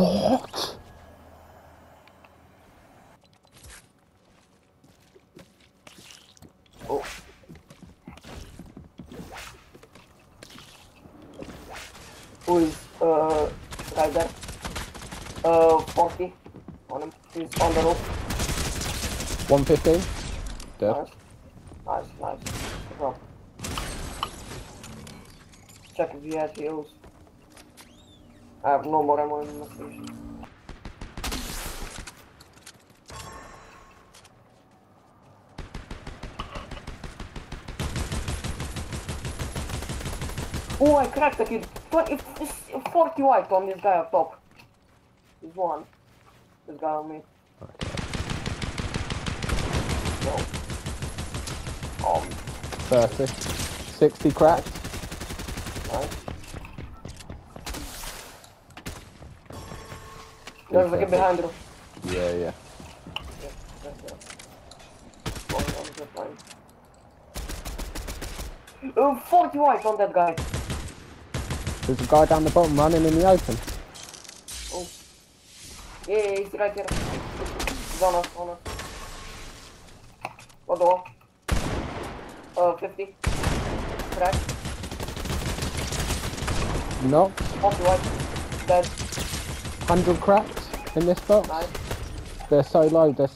What? Oh. Who is right there? 40 on him. He's on the roof. 115. Dead. Nice. Good job. Check if he has heals. I have no more ammo in the station. Oh, I cracked the kid. 40 white on this guy up top. He's one. This guy on me. Okay. No. 30. 60 cracked. Nice. There's a kid behind you. Yeah. Oh, 40 white on that guy. There's a guy down the bottom running in the open. Oh. Yeah, he's right here. He's on us. What door? 50. Crack. No. 40 white. Dead. 100 cracked in this box. Nice. They're so low. He's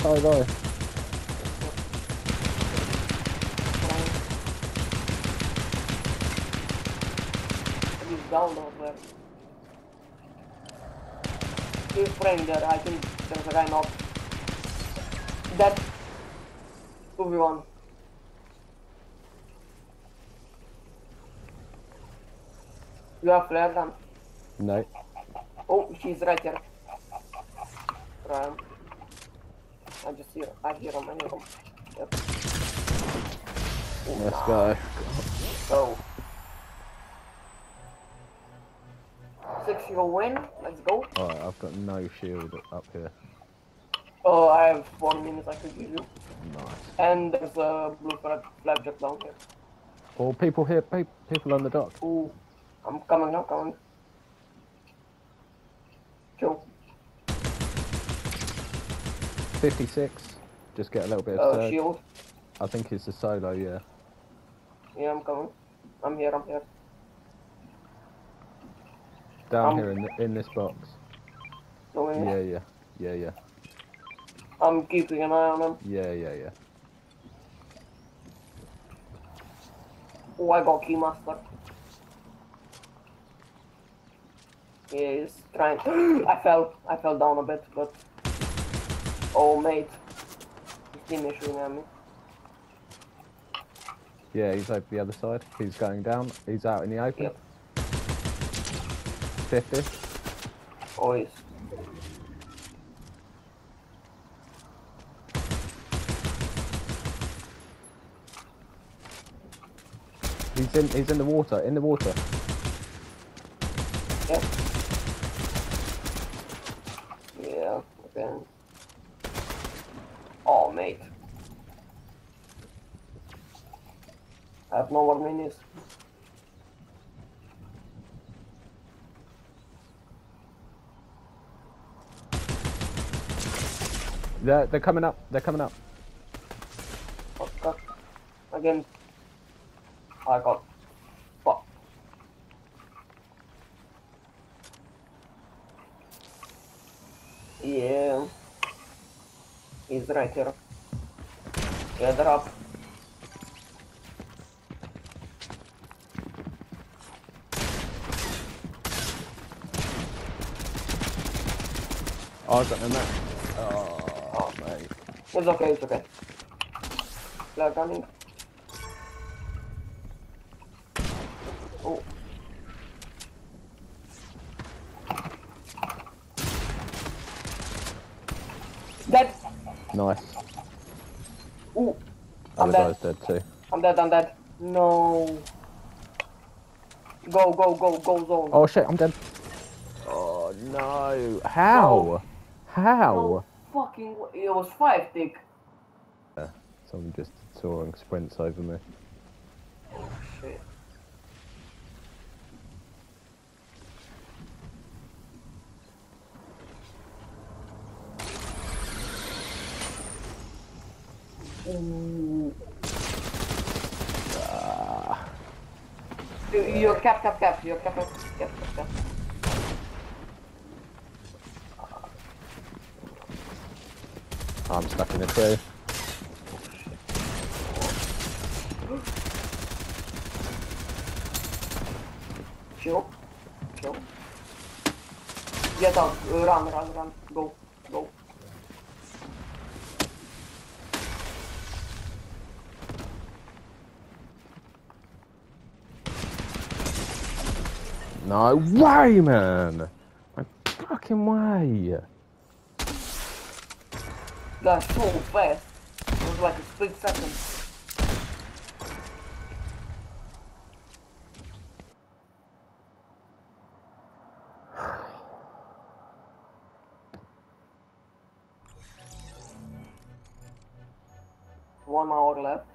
down over there. He's spraying there. I think there's a guy knocked. Dead. 2v1. You have flare gun? No. Oh, she's right here. Right. I hear him. Yep. Oh, Let's go. So. 6-0 win. Let's go. Alright, I've got no shield up here. Oh, I have 1 minute I could give you. Nice. And there's a blue flapjack down here. Oh, people here. People on the dock. Ooh. I'm coming now, Kill. 56. Just get a little bit of surge. Shield. I think it's a solo, yeah. Yeah, I'm coming. I'm here. Down here in this box. No way. Yeah. I'm keeping an eye on him. Yeah. Oh, I got Keymaster. Yeah, he's trying. I fell down a bit, but. Oh, mate. His team is shooting at me. Yeah, he's over the other side. He's going down. He's out in the open. Yep. 50. Oh, he's. He's in the water. Yep. Yeah, okay. Oh, mate. I have no more minis. They're coming up. Oh, God. Again. I got. Fuck. Yeah. He's right here. Yeah, they're up. Oh, I got no match. Oh, mate. It's okay. Flag running. Oh. Dead. Nice. Ooh. Other guy's dead too. I'm dead. No. Go zone. Oh shit, I'm dead. Oh no. How? No fucking. It was 5 tick. Yeah, someone just soaring sprints over me. Oh shit. Ooh. Ah, You're cap. You're cap. I'm stuck in a tree. Chill. Get out. Run. Go. No way, man! No fucking way! That's so fast. It was like a split second. One hour left.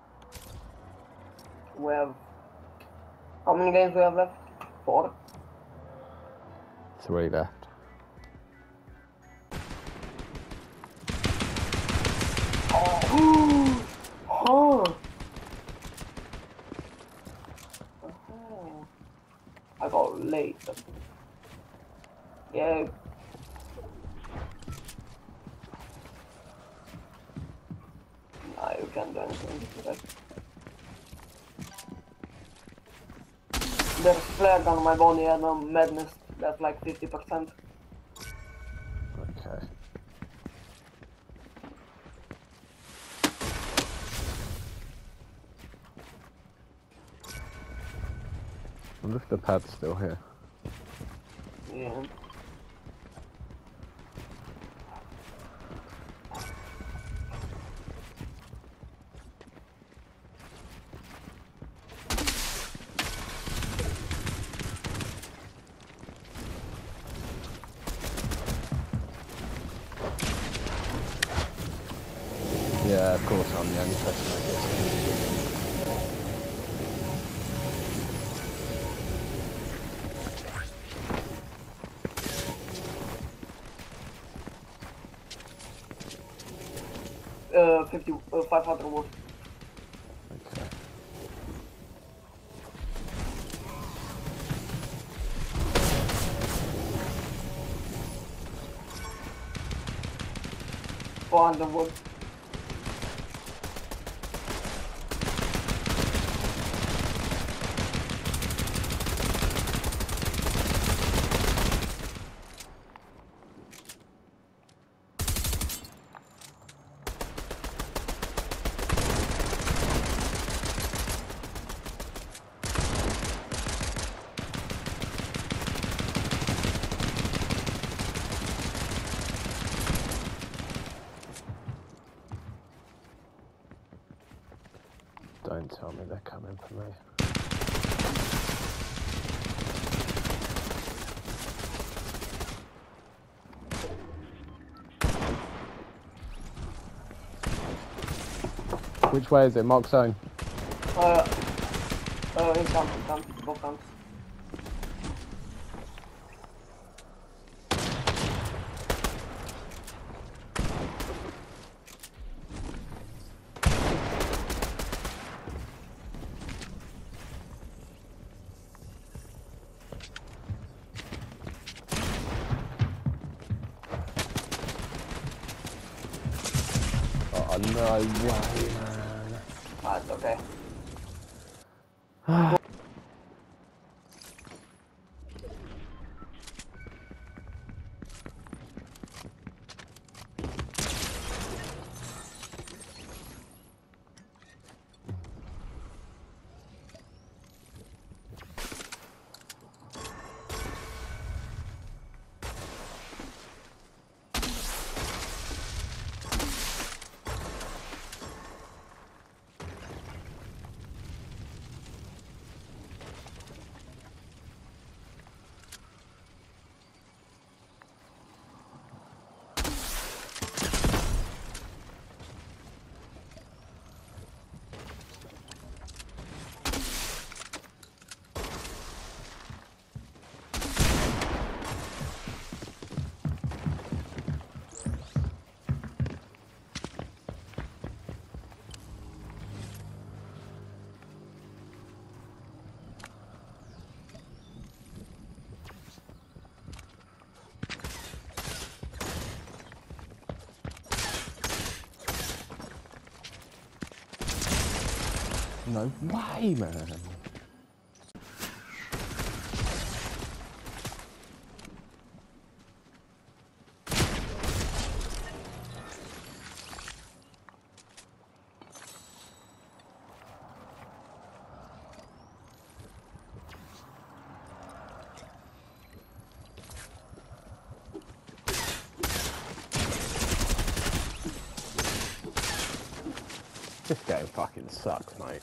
We have... How many games we have left? 4? 3 left. Oh! I got late. Yeah. Nah, you can't do anything with that. There's flag on my body and a madness that's like 50%. Okay. I wonder if the pad's still here. Yeah. Yeah, of course I'm the only person I guess. 500 wood. Okay. Wood. Don't tell me they're coming for me. Which way is it? Mark zone. In camp, both camps. Oh, no way, man. That's okay. No way, man. This game fucking sucks, mate.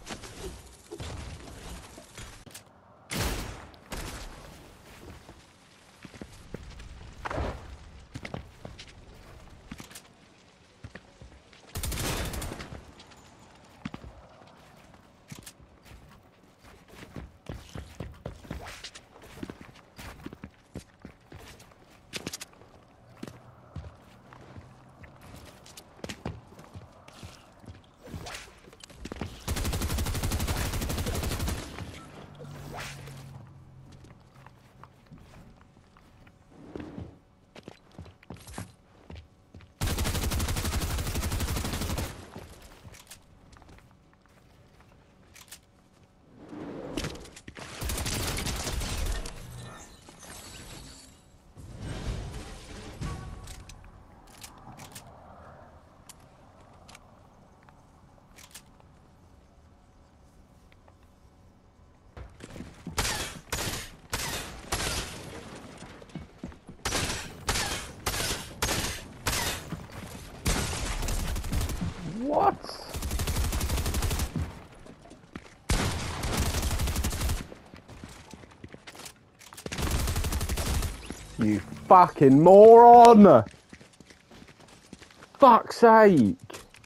What? You fucking moron! Fuck's sake!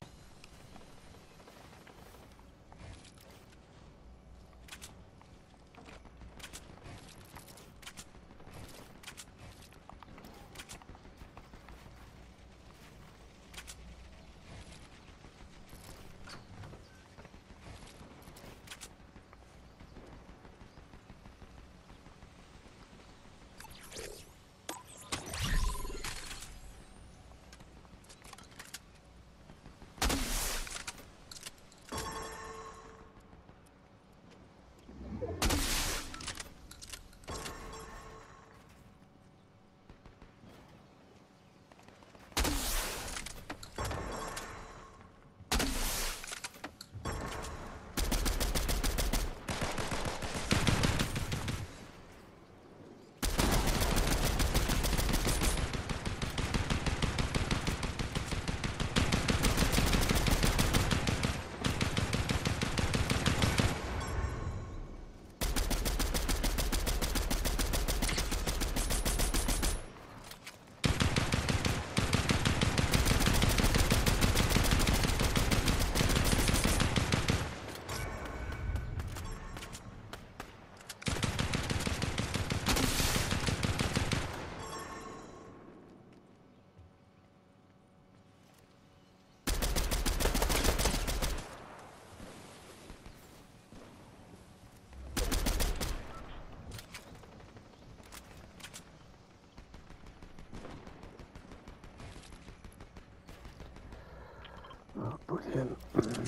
Oh, brilliant.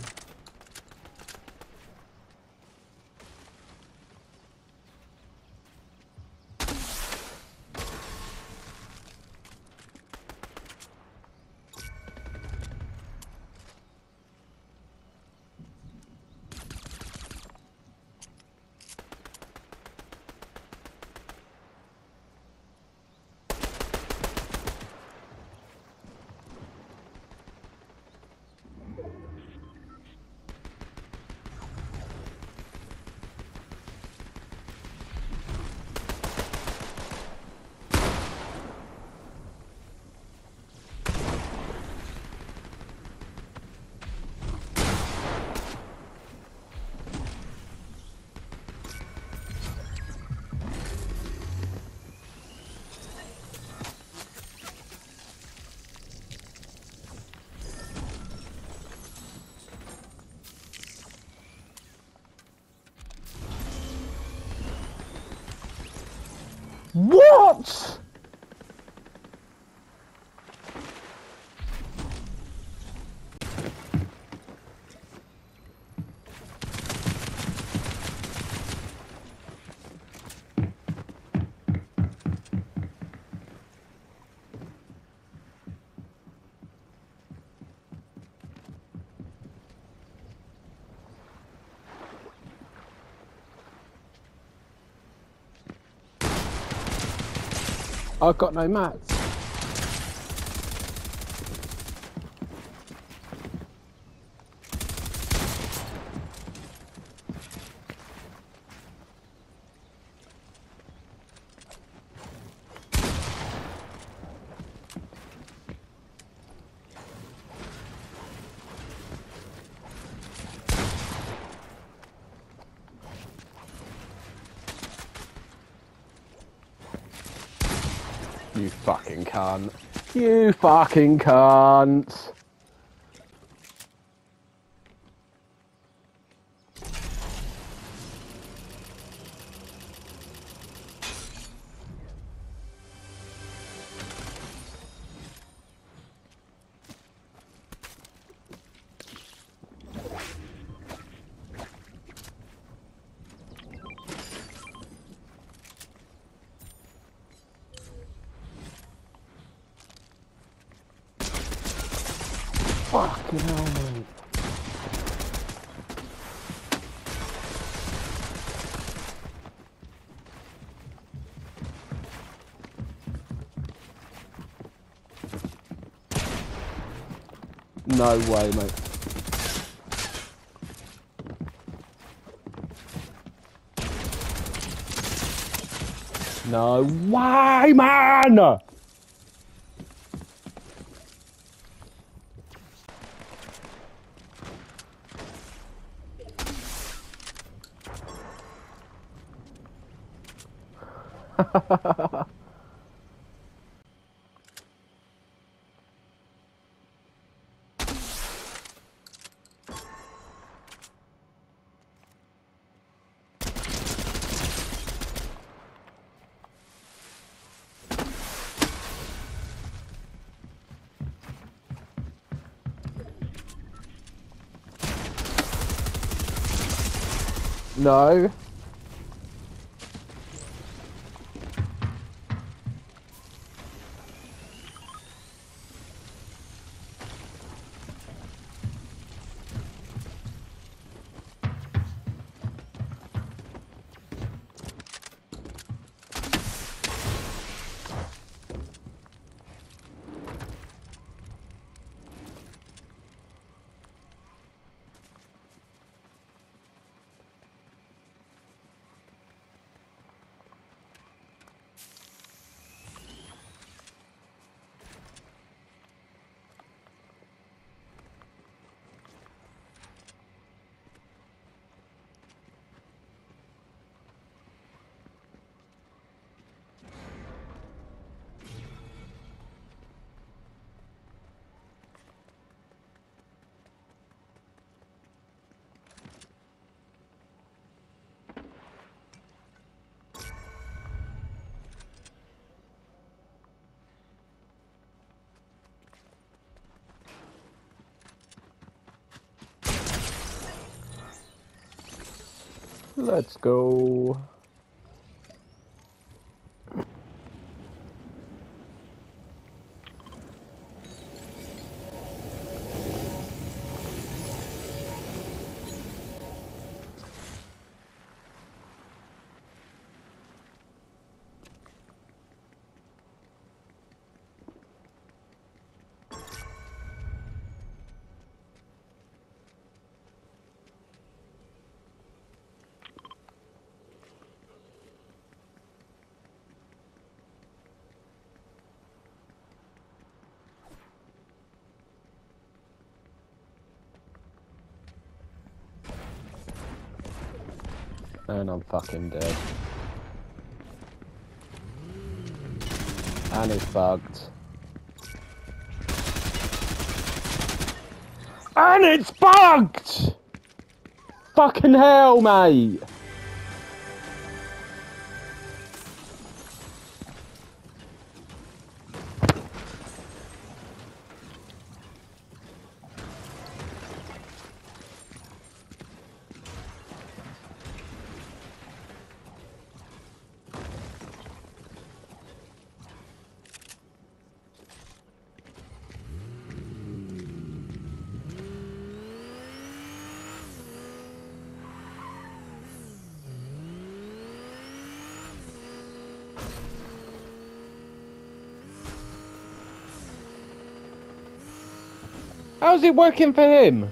What? I've got no mats. You fucking cunt. You fucking cunt. Fucking hell, mate. No way, mate. No way, man! No. Let's go. And I'm fucking dead. And it's bugged. And it's bugged! Fucking hell, mate! How's it working for him?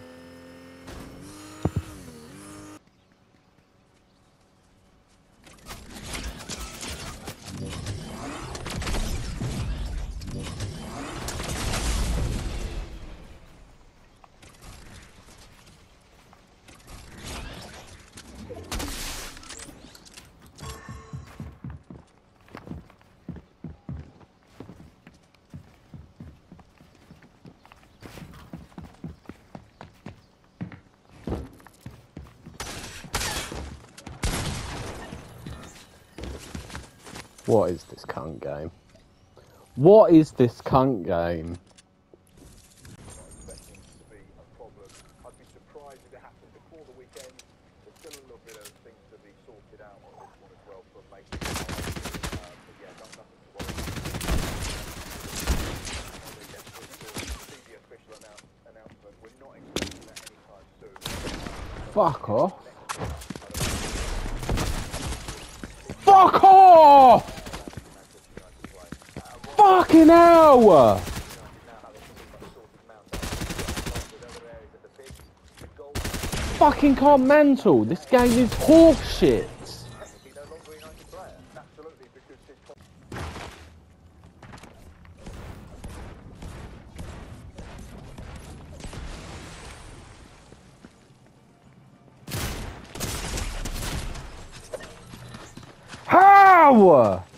What is this cunt game? What is this cunt game? Expecting to be a problem. I'd be surprised if it happened before the weekend. There's still a little bit of things to be sorted out on this one as well for making but yeah, nothing to worry about. See the official announcement. We're not expecting that anytime soon. Fuck off. Fuck off! Fucking hell! Fucking can't mantle. This game is horseshit. How?